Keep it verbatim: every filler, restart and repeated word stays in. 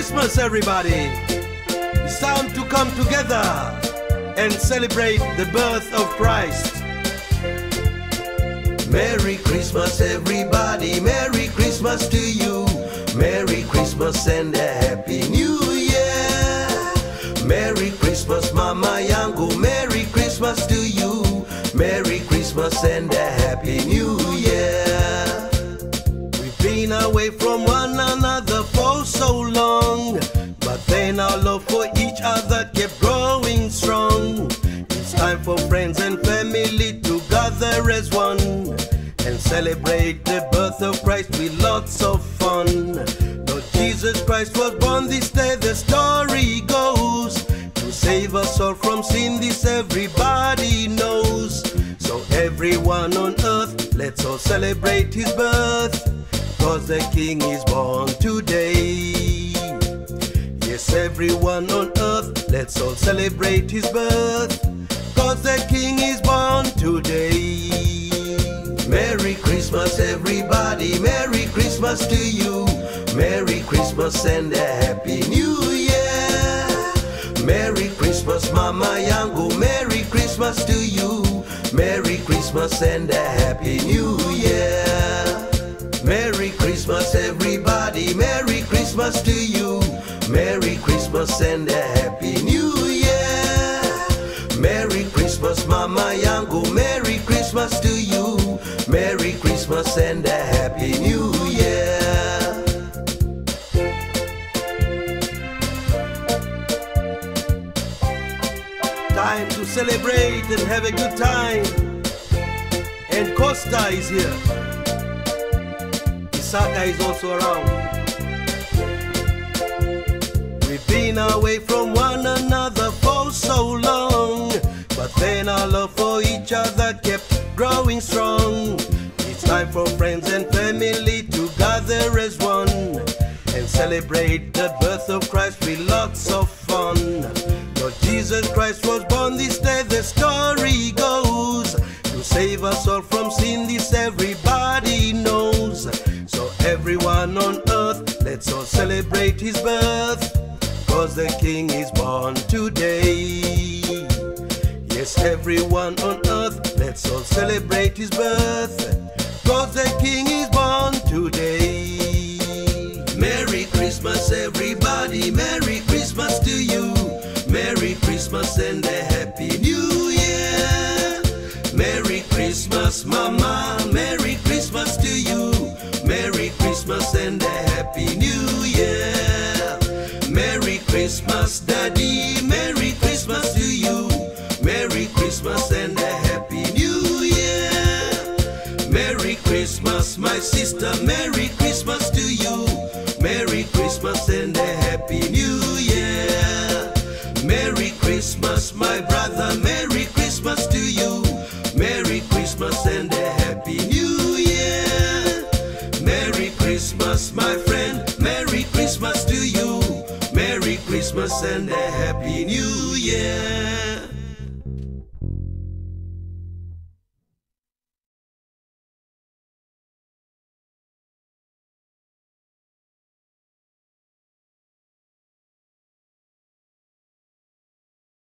Christmas, everybody. It's time to come together and celebrate the birth of Christ. Merry Christmas, everybody. Merry Christmas to you. Merry Christmas and a Happy New Year. Merry Christmas, Mama Yangu. Merry Christmas to you. Merry Christmas and a Happy New Year. We've been away from one another for so long, but then our love for each other kept growing strong. It's time for friends and family to gather as one and celebrate the birth of Christ with lots of fun. Lord Jesus Christ was born this day, the story goes, to save us all from sin, this everybody knows. So everyone on earth, let's all celebrate his birth, cause the King is born today. Yes, everyone on earth, let's all celebrate his birth, cause the King is born today. Merry Christmas, everybody. Merry Christmas to you. Merry Christmas and a Happy New Year. Merry Christmas, Mama Yangu. Merry Christmas to you. Merry Christmas and a Happy New Year. Merry Christmas, everybody. Merry Christmas to you. Merry Christmas and a Happy New Year. Merry Christmas, Mama Yangu. Merry Christmas to you. Merry Christmas and a Happy New Year. Time to celebrate and have a good time. And Costa is here. Isaka is also around. We've been away from one another for so long, but then our love for each other kept growing strong. It's time for friends and family to gather as one and celebrate the birth of Christ with lots of fun. Lord Jesus Christ was born this day, the story goes, to save us all from sin, this everybody knows. So everyone on earth, let's all celebrate his birth, cause the King is born today. Yes, everyone on earth, let's all celebrate his birth, cause the King is born today. Merry Christmas, everybody. Merry Christmas to you. Merry Christmas and a Happy New Year. Merry Christmas, Mama. Merry Christmas to you. Merry Christmas and a Happy New Year. Merry Christmas, Daddy. Merry Christmas to you. Merry Christmas and a Happy New Year. Merry Christmas, my sister. Merry Christmas to you. Merry Christmas and a Happy New Year. Merry Christmas, my brother. Merry Christmas to you. Merry Christmas and a Happy New Year. Merry Christmas, my friend. Merry Christmas to you. Merry Christmas and a Happy New Year.